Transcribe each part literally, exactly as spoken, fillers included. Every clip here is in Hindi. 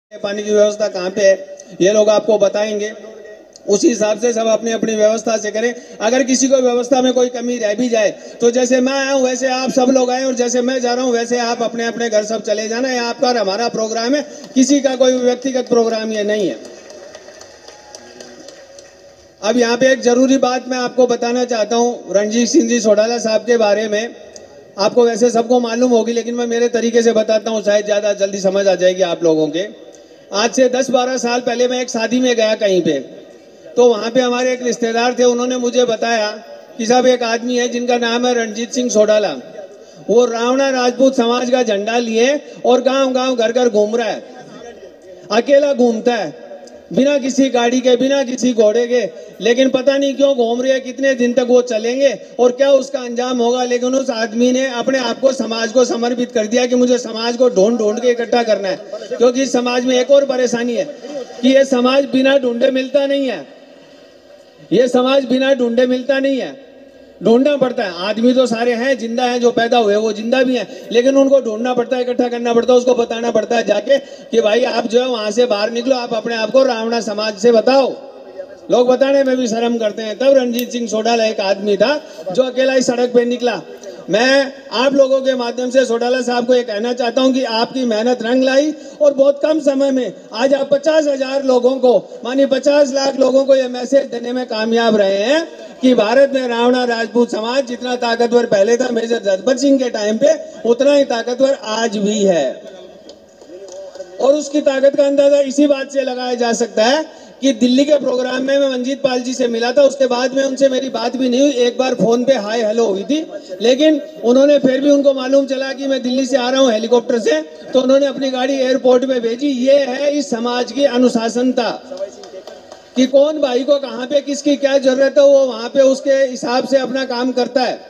पानी की व्यवस्था कहाँ पे है ये लोग आपको बताएंगे। उसी हिसाब से सब अपनी अपनी व्यवस्था से करें। अगर किसी को व्यवस्था में कोई कमी रह भी जाए तो जैसे मैं आया हूँ वैसे आप सब लोग आए और जैसे मैं जा रहा हूँ वैसे आप अपने अपने घर सब चले जाना। ये आपका और हमारा प्रोग्राम है, किसी का कोई व्यक्तिगत प्रोग्राम ये नहीं है। अब यहाँ पे एक जरूरी बात मैं आपको बताना चाहता हूँ रणजीत सिंह जी सोडाला साहब के बारे में। आपको वैसे सबको मालूम होगी लेकिन मैं मेरे तरीके से बताता हूँ, शायद ज़्यादा जल्दी समझ आ जाएगी आप लोगों के। आज से दस बारह साल पहले मैं एक शादी में गया कहीं पे, तो वहाँ पे हमारे एक रिश्तेदार थे, उन्होंने मुझे बताया कि साहब एक आदमी है जिनका नाम है रणजीत सिंह सोडाला, वो रावणा राजपूत समाज का झंडा लिए और गांव गांव घर घर घूम रहा है, अकेला घूमता है बिना किसी गाड़ी के बिना किसी घोड़े के। लेकिन पता नहीं क्यों घूम रहे हैं, कितने दिन तक वो चलेंगे और क्या उसका अंजाम होगा। लेकिन उस आदमी ने अपने आप को समाज को समर्पित कर दिया कि मुझे समाज को ढूंढ ढूंढ के इकट्ठा करना है, क्योंकि इस समाज में एक और परेशानी है कि ये समाज बिना ढूंढे मिलता नहीं है। ये समाज बिना ढूंढे मिलता नहीं है, ढूंढना पड़ता है। आदमी तो सारे हैं, जिंदा हैं, जो पैदा हुए वो जिंदा भी हैं, लेकिन उनको ढूंढना पड़ता है, इकट्ठा करना पड़ता है, उसको बताना पड़ता है जाके कि भाई आप जो है वहां से बाहर निकलो, आप अपने आप को रावणा समाज से बताओ। लोग बताने में भी शर्म करते हैं। तब रणजीत सिंह सोडाला एक आदमी था जो अकेला ही सड़क पे निकला। मैं आप लोगों के माध्यम से सोडाला साहब को ये कहना चाहता हूं कि आपकी मेहनत रंग लाई और बहुत कम समय में आज आप पचास हजार लोगों को मानी पचास लाख लोगों को ये मैसेज देने में कामयाब रहे हैं कि भारत में रावणा राजपूत समाज जितना ताकतवर पहले था मेजर जगपत सिंह के टाइम पे, उतना ही ताकतवर आज भी है। और उसकी ताकत का अंदाजा इसी बात से लगाया जा सकता है कि दिल्ली के प्रोग्राम में मैं मंजीत पाल जी से मिला था, उसके बाद में उनसे मेरी बात भी नहीं हुई। एक बार फोन पे हाय हेलो हुई थी, लेकिन उन्होंने फिर भी उनको मालूम चला कि मैं दिल्ली से आ रहा हूं हेलीकॉप्टर से, तो उन्होंने अपनी गाड़ी एयरपोर्ट में भेजी। ये है इस समाज की अनुशासनता कि कौन भाई को कहाँ पे किसकी क्या जरूरत है वो वहां पे उसके हिसाब से अपना काम करता है।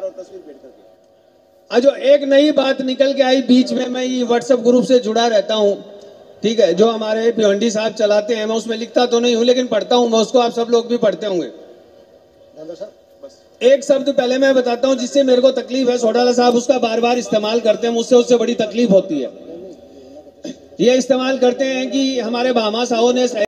जो एक नई बात निकल के आई बीच में, मैं ये व्हाट्सएप ग्रुप से जुड़ा रहता हूँ, ठीक है, जो हमारे भिवंडी साहब चलाते हैं। मैं उसमें लिखता तो नहीं हूँ लेकिन पढ़ता हूँ मैं उसको, आप सब लोग भी पढ़ते होंगे। एक शब्द पहले मैं बताता हूँ जिससे मेरे को तकलीफ है, सोडाला साहब उसका बार बार इस्तेमाल करते हैं, मुझसे उससे बड़ी तकलीफ होती है। ये इस्तेमाल करते हैं कि हमारे भामा साहब ने